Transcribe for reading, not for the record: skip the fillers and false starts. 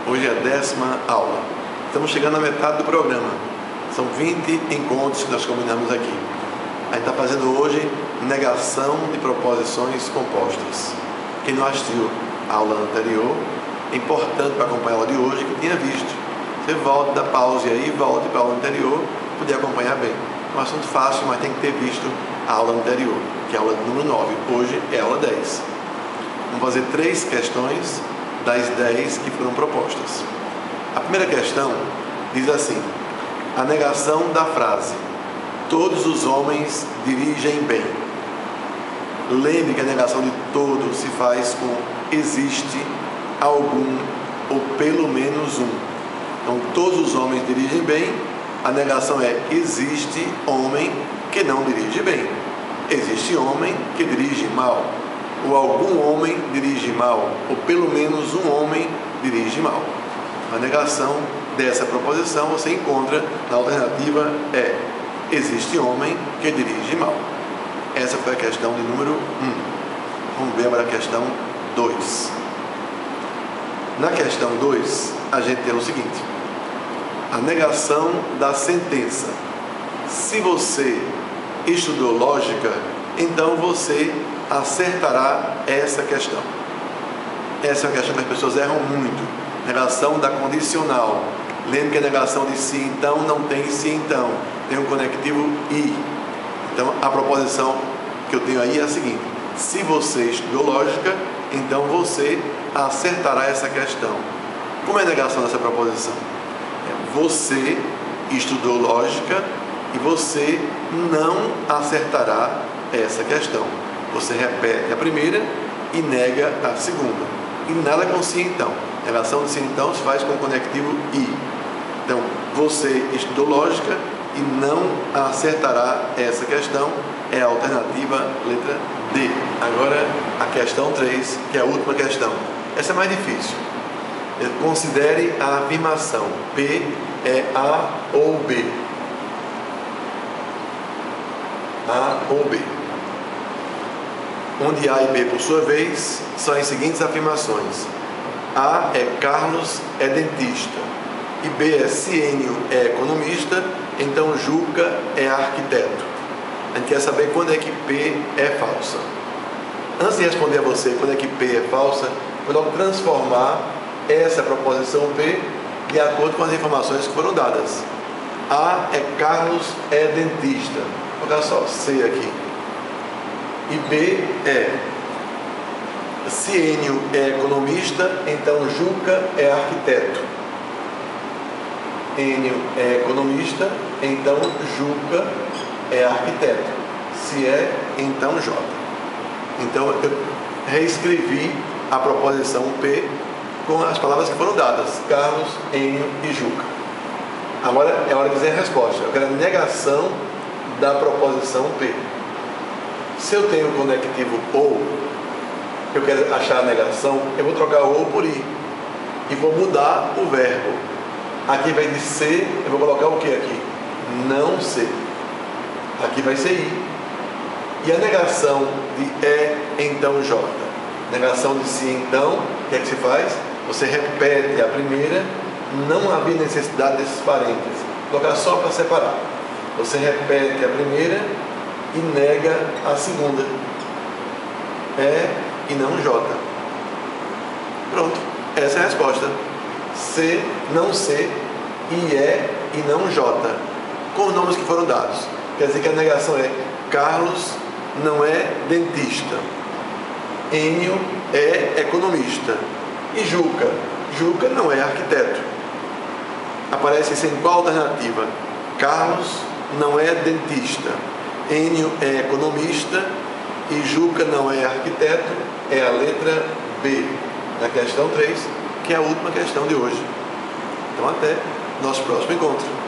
Hoje é a 10ª aula. Estamos chegando à metade do programa. São 20 encontros que nós combinamos aqui. A gente está fazendo hoje negação de proposições compostas. Quem não assistiu a aula anterior, é importante para acompanhar a aula de hoje que tenha visto. Você volta, dá pause aí, volte para a aula anterior, poder acompanhar bem. É um assunto fácil, mas tem que ter visto a aula anterior, que é a aula número 9. Hoje é a aula 10. Vamos fazer 3 questões das 10 que foram propostas. A primeira questão diz assim: a negação da frase "todos os homens dirigem bem". Lembre que a negação de todo se faz com existe, algum ou pelo menos um. Então, todos os homens dirigem bem. A negação é existe homem que não dirige bem. Existe homem que dirige mal. Ou algum homem dirige mal, ou pelo menos um homem dirige mal. A negação dessa proposição você encontra na alternativa é existe homem que dirige mal. Essa foi a questão de número 1. Vamos ver agora a questão 2. Na questão 2, a gente tem o seguinte: a negação da sentença. Se você estudou lógica, então você acertará essa questão. Essa é uma questão que as pessoas erram muito. Negação da condicional. Lembre que a negação de se então não tem se então, tem um conectivo e. Então a proposição que eu tenho aí é a seguinte: se você estudou lógica, então você acertará essa questão. Como é a negação dessa proposição? Você estudou lógica e você não acertará essa questão. Você repete a primeira e nega a segunda. E nada com se então. A negação de se então se faz com o conectivo e. Então, você estudou lógica e não acertará essa questão. É a alternativa letra D. Agora, a questão 3, que é a última questão. Essa é mais difícil. Considere a afirmação P é A ou B. A ou B. Onde A e B, por sua vez, são as seguintes afirmações: A é Carlos, é dentista. E B é Ciênio, é economista. Então Juca é arquiteto. A gente quer saber quando é que P é falsa. Antes de responder a você quando é que P é falsa, vou logo transformar essa proposição P de acordo com as informações que foram dadas. A é Carlos, é dentista. Vou colocar só C aqui. E B é Ciênio, é economista. Então Juca é arquiteto. Enio é economista. Então Juca é arquiteto. Se é, então J. Então eu reescrevi a proposição P com as palavras que foram dadas: Carlos, Enio e Juca. Agora é hora de dizer a resposta. Eu quero a negação da proposição P. Se eu tenho o conectivo ou, eu quero achar a negação, eu vou trocar o ou por i e vou mudar o verbo. Aqui vai de ser, eu vou colocar o que aqui? Não ser. Aqui vai ser i. E a negação de é, então J. Negação de se, então, o que é que se faz? Você repete a primeira, não havia necessidade desses parênteses. Vou colocar só para separar. Você repete a primeira e nega a segunda. É e não J. Pronto, essa é a resposta. C, não C, e é e não J, com os nomes que foram dados. Quer dizer que a negação é Carlos não é dentista, Enio é economista e Juca não é arquiteto. Aparece isso em qual alternativa? Carlos não é dentista, Enio é economista e Juca não é arquiteto. É a letra B, na questão 3, que é a última questão de hoje. Então até nosso próximo encontro.